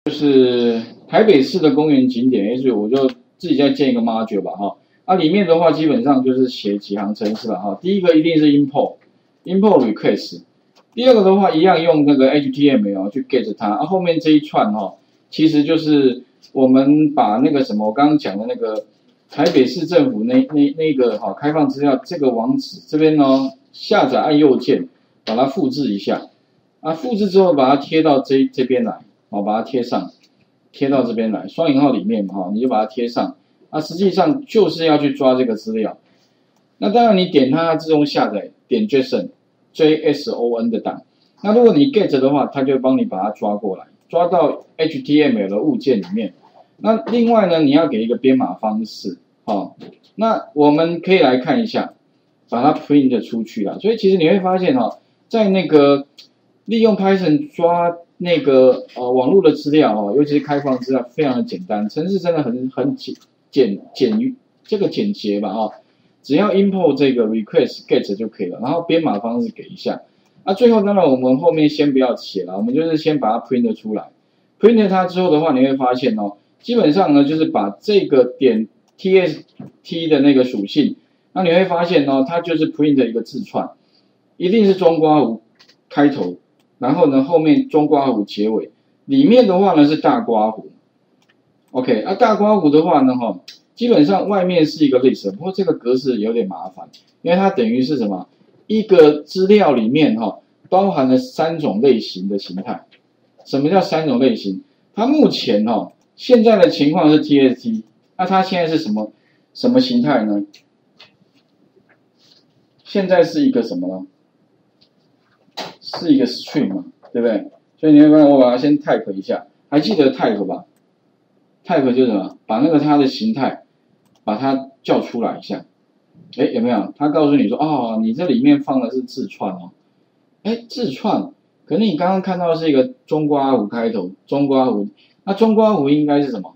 就是台北市的公园景点，所以我就自己再建一个 module 吧，哈。啊，里面的话基本上就是写几行程式了，哈。第一个一定是 import request， 第二个的话一样用那个 HTML 去 get 它，啊，后面这一串哈，其实就是我们把那个什么我刚刚讲的那个台北市政府那个哈开放资料这个网址这边呢下载按右键把它复制一下，啊，复制之后把它贴到这边来。好，把它贴上，贴到这边来，双引号里面嘛，哈，你就把它贴上。那实际上就是要去抓这个资料。那当然你点它自动下载，点 JSON 的档。那如果你 get 的话，它就会帮你把它抓过来，抓到 HTML 的物件里面。那另外呢，你要给一个编码方式，好，那我们可以来看一下，把它 print 出去啦。所以其实你会发现哈，在那个利用 Python 抓那个网络的资料哦，尤其是开放资料，非常的简单，程式真的很简洁吧哦，只要 import 这个 request get 就可以了，然后编码方式给一下，那最后当然我们后面先不要写了，我们就是先把它 print 出来 ，print 它之后的话，你会发现哦，基本上呢就是把这个点 txt 的那个属性，那你会发现哦，它就是 print 一个字串，一定是中括弧开头。然后呢，后面中括弧结尾，里面的话呢是大括弧 ，OK， 啊大括弧的话呢，哈，基本上外面是一个 list， 不过这个格式有点麻烦，因为它等于是什么？一个资料里面哈，包含了3种类型的形态。什么叫3种类型？它目前哈，现在的情况是 TXT， 那它现在是什么形态呢？现在是一个什么呢？是一个 string 嘛，对不对？所以你会发现我把它先 type 一下，还记得 type 吧 ？type 就是什么？把那个它的形态，把它叫出来一下。哎，有没有？它告诉你说，哦，你这里面放的是字串哦。哎，字串，可是你刚刚看到的是一个中括弧开头，中括弧，那中括弧应该是什么？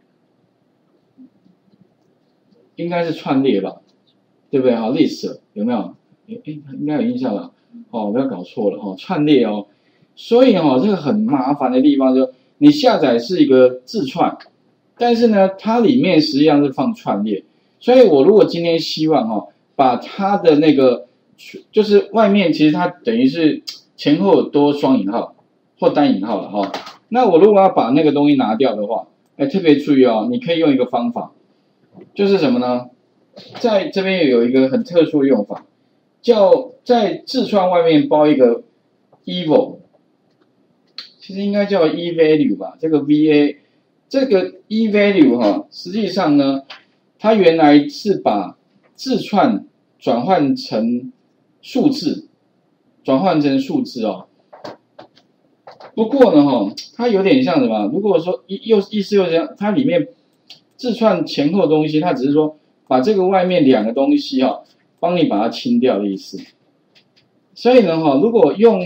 应该是串列吧，对不对？好 ，list 有没有？哎，应该有印象了。哦，不要搞错了哦，串列哦，所以哦，这个很麻烦的地方就你下载是一个字串，但是呢，它里面实际上是放串列，所以我如果今天希望哈，把它的那个就是外面其实它等于是前后多双引号或单引号了哈，那我如果要把那个东西拿掉的话，哎，特别注意哦，你可以用一个方法，就是什么呢？在这边有一个很特殊的用法。叫在字串外面包一个 eval， 其实应该叫 evalue 吧，这个 va， 这个 evalue 哈，实际上呢，它原来是把字串转换成数字哦。不过呢哈，它有点像什么？如果说意思又这样，它里面字串前后的东西，它只是说把这个外面2个东西哈。帮你把它清掉的意思，所以呢，哈，如果用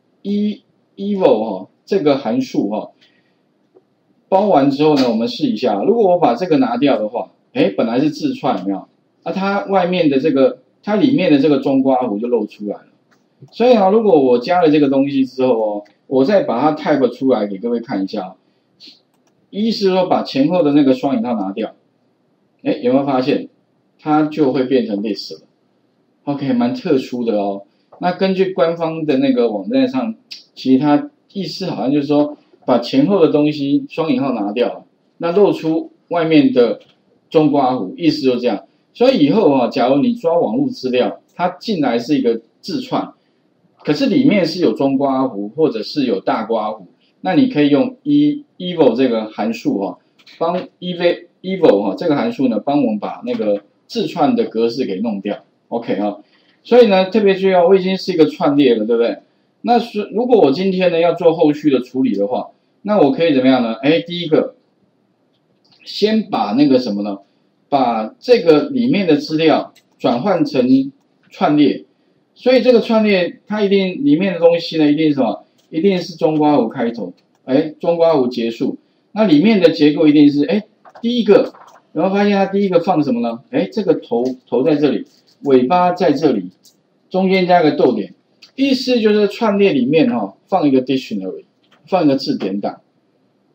eval 哈这个函数哈包完之后呢，我们试一下，如果我把这个拿掉的话，哎，本来是字串，有没有？那它外面的这个，它里面的这个中括弧就露出来了。所以啊，如果我加了这个东西之后哦，我再把它 type 出来给各位看一下，意思是说把前后的那个双引号拿掉，哎，有没有发现它就会变成 list 了？ OK， 蛮特殊的哦。那根据官方的那个网站上，其实它意思好像就是说，把前后的东西双引号拿掉，那露出外面的中括弧，意思就这样。所以以后啊，假如你抓网络资料，它进来是一个字串，可是里面是有中括弧或者是有大括弧，那你可以用 eval 这个函数哈，帮 eval 哈这个函数呢，帮我们把那个字串的格式给弄掉。OK 啊，所以呢，特别注意哦，我已经是一个串列了，对不对？那是如果我今天呢要做后续的处理的话，那我可以怎么样呢？哎，第一个，先把那个什么呢？把这个里面的资料转换成串列，所以这个串列它一定里面的东西呢，一定是什么？一定是中括弧开头，哎，中括弧结束。那里面的结构一定是哎，第一个，然后发现它第一个放什么呢？哎，这个头在这里。尾巴在这里，中间加个逗点，意思就是串列里面哈放一个 dictionary， 放一个字典档。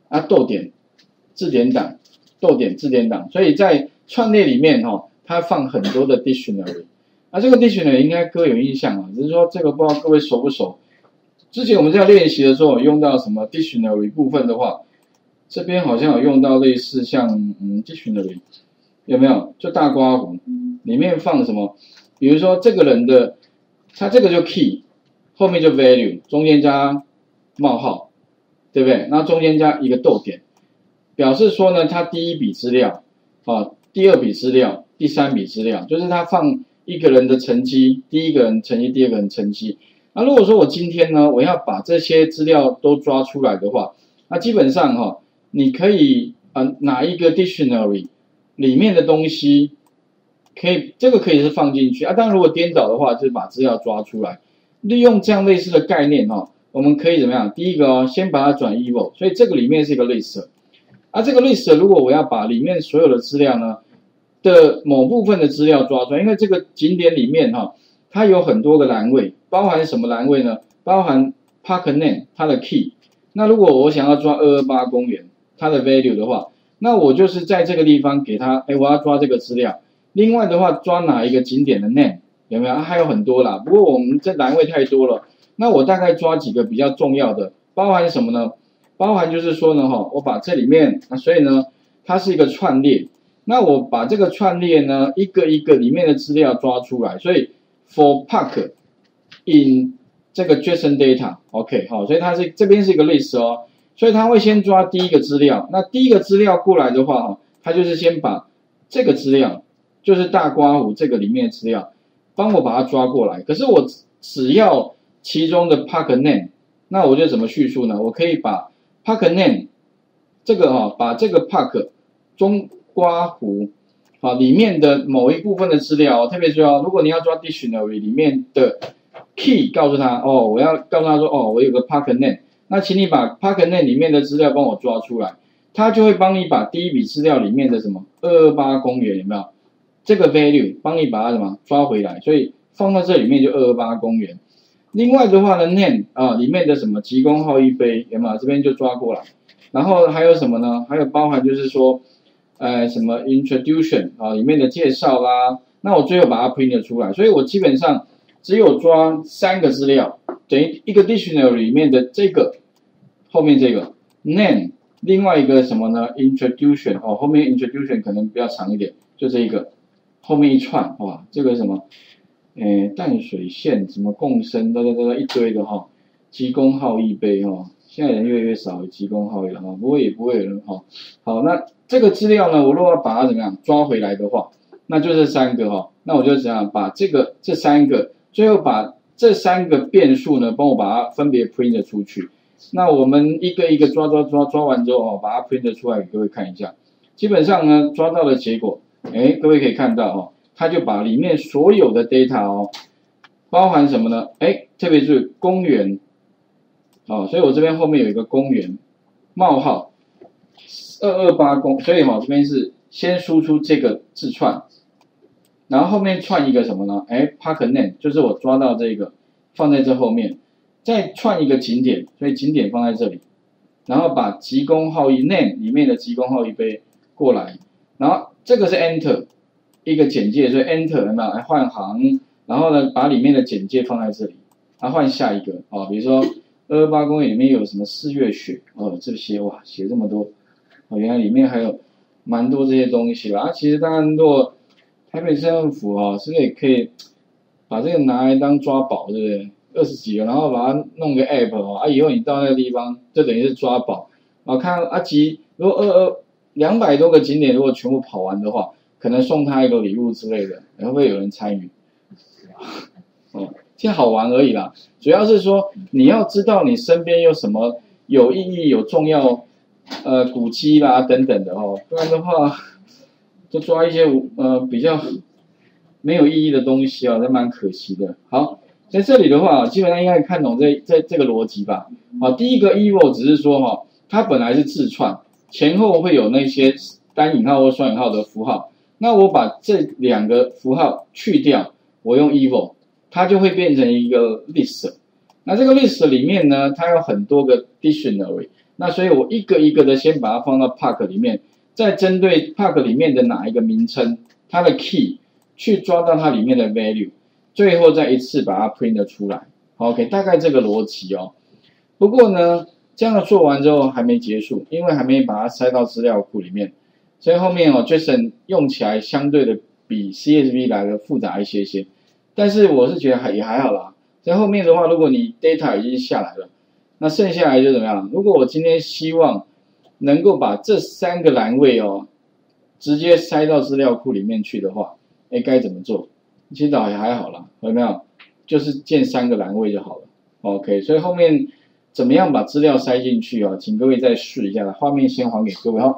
啊逗点字典档，逗点字典档，所以在串列里面它放很多的 dictionary。那这个 dictionary 应该各位有印象啊，只是说这个不知道各位熟不熟。之前我们在练习的时候有用到什么 dictionary 部分的话，这边好像有用到类似像dictionary 有没有？就大括弧里面放什么？比如说这个人的，他这个就 key， 后面就 value， 中间加冒号，对不对？那中间加一个逗点，表示说呢，他第一笔资料第二笔资料，第三笔资料，就是他放一个人的成绩，第一个人成绩，第二个人成绩。那如果说我今天呢，我要把这些资料都抓出来的话，那基本上你可以哪一个 dictionary 里面的东西可以，这个可以是放进去啊。当然如果颠倒的话，就是把资料抓出来。利用这样类似的概念我们可以怎么样？第一个先把它转 eval， 所以这个里面是一个 list。这个 list 如果我要把里面所有的资料呢的某部分的资料抓出来，因为这个景点里面它有很多个栏位，包含什么栏位呢？包含 park name 它的 key。那如果我想要抓228公园它的 value 的话，那我就是在这个地方给它，我要抓这个资料。另外的话，抓哪一个景点的 name 有没有？还有很多啦，不过我们这栏位太多了，那我大概抓几个比较重要的，包含什么呢？包含就是说呢，我把这里面，所以呢，它是一个串列。那我把这个串列呢，一个一个里面的资料抓出来，所以 for park in 这个 JSON data，OK， 所以它是这边是一个 list 所以它会先抓第一个资料。那第一个资料过来的话，它就是先把这个资料，就是大括弧这个里面的资料，帮我把它抓过来。可是我只要其中的 park name， 那我就怎么叙述呢？我可以把 park name 这个把这个 park 中括弧里面的某一部分的资料特别重要。如果你要抓 dictionary 里面的 key， 告诉他我要告诉他说我有个 park name， 那请你把 park name 里面的资料帮我抓出来，他就会帮你把第一笔资料里面的什么228公园有没有这个 value 帮你把它什么抓回来，所以放到这里面就228公园。另外的话呢 name 里面的什么急公号一杯有没有？这边就抓过来。然后还有什么呢？还有包含就是说什么 introduction 里面的介绍啦，那我最后把它 print 出来，所以我基本上只有抓3个资料，等于一个 dictionary 里面的这个后面这个 name， 另外一个什么呢 introduction 后面 introduction 可能比较长一点，就这一个后面一串这个什么淡水线什么共生一堆的急公号一杯现在人越来越少急公号了不过也不会有人好，那这个资料呢，我如果要把它怎么样抓回来的话，那就这3个那我就怎样把这3个，最后把这3个变数呢，帮我把它分别 print 出去。那我们一个一个抓完之后把它 print 出来给各位看一下。基本上呢，抓到的结果，各位可以看到它就把里面所有的 data 包含什么呢？特别是公园所以我这边后面有一个公园冒号228公，所以这边是先输出这个字串，然后后面串一个什么呢？park name 就是我抓到这个放在这后面，再串一个景点，所以景点放在这里，然后把急公号一 name 里面的急公号一杯过来，然后这个是 enter 一个简介，所以 enter 有没有？来换行，然后呢把里面的简介放在这里，然后换下一个比如说228公园里面有什么4月雪这些写这么多原来里面还有蛮多这些东西吧。其实当然如果台北市政府是不是也可以把这个拿来当抓宝，对不对？20几个，然后把它弄个 app 以后你到那个地方就等于是抓宝看如果200多个景点如果全部跑完的话，可能送他一个礼物之类的，会不会有人参与？其实好玩而已啦，主要是说你要知道你身边有什么有意义、有重要古迹啦等等的不然的话就抓一些比较没有意义的东西这蛮可惜的。好，在这里的话基本上应该看懂这个逻辑吧。第一个 eval 只是说它本来是字串，前后会有那些单引号或双引号的符号，那我把这2个符号去掉，我用 eval， 它就会变成一个 list。那这个 list 里面呢，它有很多个 dictionary， 那所以我一个一个的先把它放到 Park 里面，再针对 Park 里面的哪一个名称，它的 key 去抓到它里面的 value， 最后再一次把它 print 出来。OK， 大概这个逻辑哦。不过呢，这样做完之后还没结束，因为还没把它塞到资料库里面，所以后面JSON 用起来相对的比 CSV 来的复杂一些些。但是我是觉得也还好啦。在后面的话，如果你 data 已经下来了，那剩下来就怎么样？如果我今天希望能够把这3个栏位直接塞到资料库里面去的话，该怎么做？其实也还好啦，有没有？就是建3个栏位就好了。OK， 所以后面怎么样把资料塞进去请各位再试一下，画面先还给各位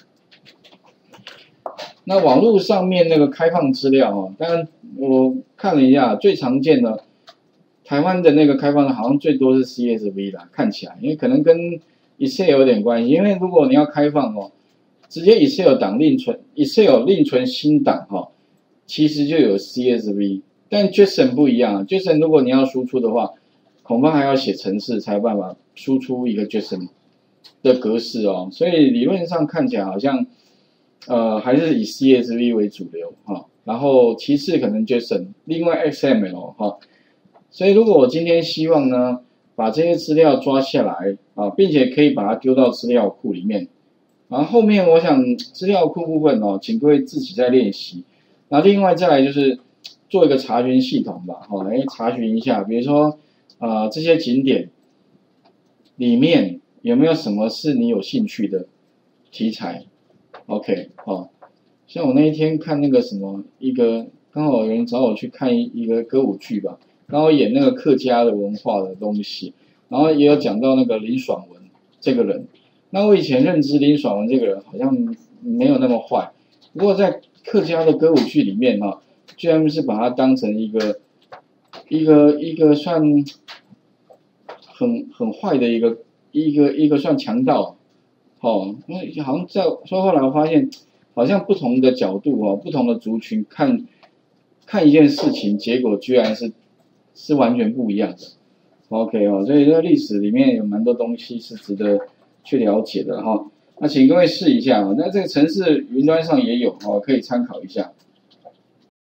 那网络上面那个开放资料当然我看了一下，最常见的台湾的那个开放的好像最多是 CSV 啦，看起来，因为可能跟 Excel 有点关系，因为如果你要开放直接 Excel 档另存 Excel 另存新档其实就有 CSV， 但 JSON 不一样，JSON 如果你要输出的话，恐怕还要写程式才有办法输出一个 JSON 的格式所以理论上看起来好像还是以 CSV 为主流然后其次可能 JSON， 另外 XML 所以如果我今天希望呢把这些资料抓下来并且可以把它丢到资料库里面，然后后面我想资料库部分请各位自己再练习。然后另外再来就是做一个查询系统吧查询一下，比如说这些景点里面有没有什么是你有兴趣的题材 ？OK 像我那一天看那个什么刚好有人找我去看一个歌舞剧吧，刚好演那个客家的文化的东西，然后也有讲到那个林爽文这个人。那我以前认知林爽文这个人好像没有那么坏，不过在客家的歌舞剧里面居然是把他当成一个算很坏的一个算强盗那好像说后来我发现，好像不同的角度不同的族群看一件事情，结果居然是完全不一样的。OK 所以这个历史里面有蛮多东西是值得去了解的那请各位试一下那这个程式云端上也有可以参考一下。